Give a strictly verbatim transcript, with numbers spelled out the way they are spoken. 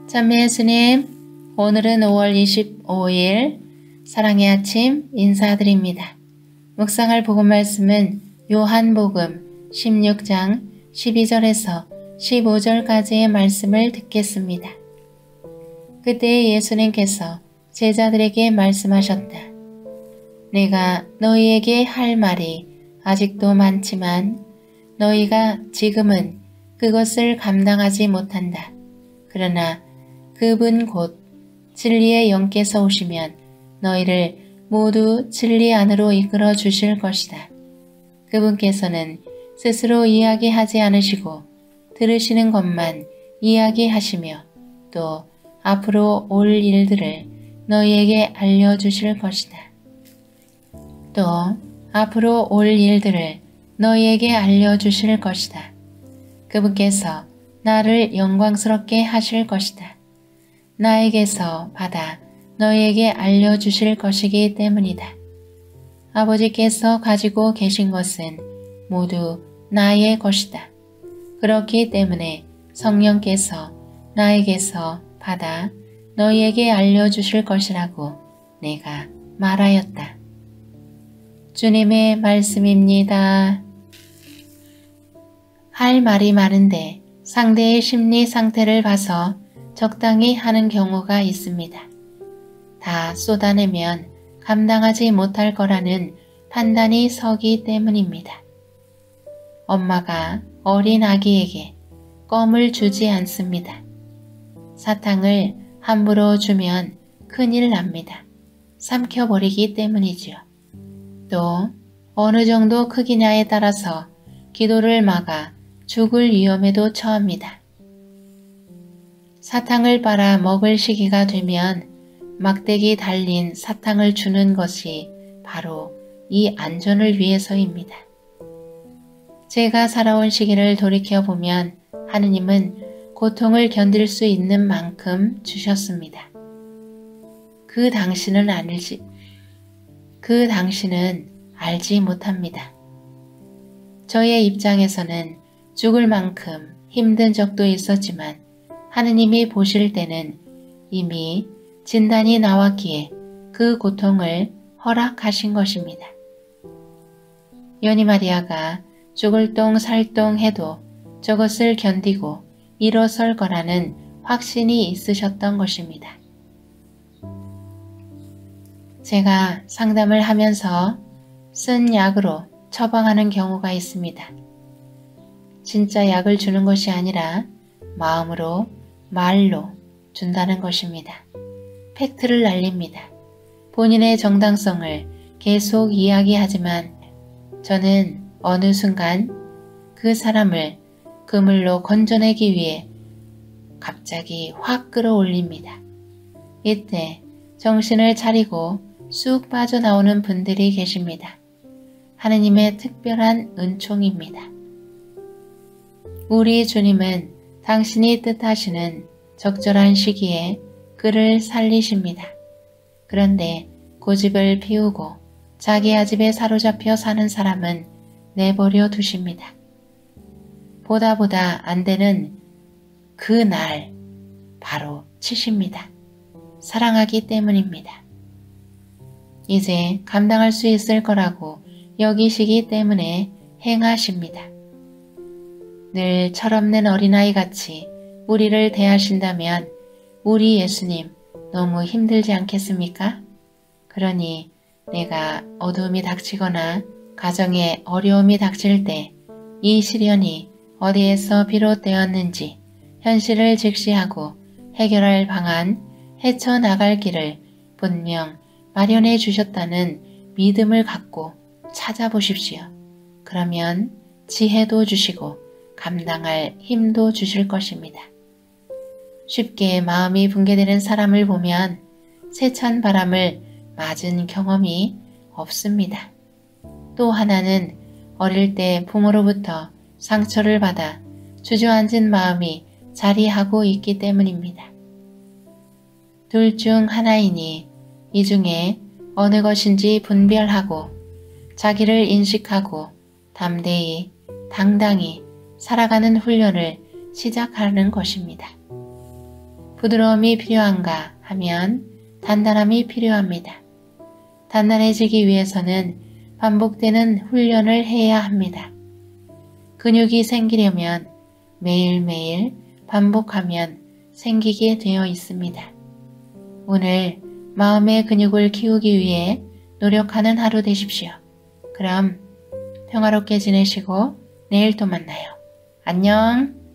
참매 예수님, 오늘은 오월 이십오일 사랑의 아침 인사드립니다. 묵상할 복음 말씀은 요한복음 십육장 십이절에서 십오절까지의 말씀을 듣겠습니다. 그때 예수님께서 제자들에게 말씀하셨다. 내가 너희에게 할 말이 아직도 많지만 너희가 지금은 그것을 감당하지 못한다. 그러나 그분 곧 진리의 영께서 오시면 너희를 모두 진리 안으로 이끌어 주실 것이다. 그분께서는 스스로 이야기하지 않으시고 들으시는 것만 이야기하시며 또 앞으로 올 일들을 너희에게 알려주실 것이다. 또 앞으로 올 일들을 너희에게 알려주실 것이다. 그분께서 나를 영광스럽게 하실 것이다. 나에게서 받아 너희에게 알려주실 것이기 때문이다. 아버지께서 가지고 계신 것은 모두 나의 것이다. 그렇기 때문에 성령께서 나에게서 받아 너희에게 알려주실 것이라고 내가 말하였다. 주님의 말씀입니다. 할 말이 많은데 상대의 심리 상태를 봐서 적당히 하는 경우가 있습니다. 다 쏟아내면 감당하지 못할 거라는 판단이 서기 때문입니다. 엄마가 어린 아기에게 껌을 주지 않습니다. 사탕을 함부로 주면 큰일 납니다. 삼켜버리기 때문이지요. 또 어느 정도 크기냐에 따라서 기도를 막아 죽을 위험에도 처합니다. 사탕을 빨아 먹을 시기가 되면 막대기 달린 사탕을 주는 것이 바로 이 안전을 위해서입니다. 제가 살아온 시기를 돌이켜보면 하느님은 고통을 견딜 수 있는 만큼 주셨습니다. 그 당시는 알지, 그 당시는 알지 못합니다. 저의 입장에서는 죽을 만큼 힘든 적도 있었지만 하느님이 보실 때는 이미 진단이 나왔기에 그 고통을 허락하신 것입니다. 요니마리아가 죽을 똥 살 똥 해도 저것을 견디고 일어설 거라는 확신이 있으셨던 것입니다. 제가 상담을 하면서 쓴 약으로 처방하는 경우가 있습니다. 진짜 약을 주는 것이 아니라 마음으로, 말로 준다는 것입니다. 팩트를 날립니다. 본인의 정당성을 계속 이야기하지만 저는 어느 순간 그 사람을 그물로 건져내기 위해 갑자기 확 끌어올립니다. 이때 정신을 차리고 쑥 빠져나오는 분들이 계십니다. 하느님의 특별한 은총입니다. 우리 주님은 당신이 뜻하시는 적절한 시기에 그를 살리십니다. 그런데 고집을 피우고 자기 아집에 사로잡혀 사는 사람은 내버려 두십니다. 보다 보다 안 되는 그 날 바로 치십니다. 사랑하기 때문입니다. 이제 감당할 수 있을 거라고 여기시기 때문에 행하십니다. 늘 철없는 어린아이같이 우리를 대하신다면 우리 예수님 너무 힘들지 않겠습니까? 그러니 내가 어두움이 닥치거나 가정에 어려움이 닥칠 때 이 시련이 어디에서 비롯되었는지 현실을 직시하고 해결할 방안, 헤쳐나갈 길을 분명 마련해 주셨다는 믿음을 갖고 찾아보십시오. 그러면 지혜도 주시고 감당할 힘도 주실 것입니다. 쉽게 마음이 붕괴되는 사람을 보면 세찬 바람을 맞은 경험이 없습니다. 또 하나는 어릴 때 부모로부터 상처를 받아 주저앉은 마음이 자리하고 있기 때문입니다. 둘 중 하나이니 이 중에 어느 것인지 분별하고 자기를 인식하고 담대히 당당히 살아가는 훈련을 시작하는 것입니다. 부드러움이 필요한가 하면 단단함이 필요합니다. 단단해지기 위해서는 반복되는 훈련을 해야 합니다. 근육이 생기려면 매일매일 반복하면 생기게 되어 있습니다. 오늘 마음의 근육을 키우기 위해 노력하는 하루 되십시오. 그럼 평화롭게 지내시고 내일 또 만나요. 안녕.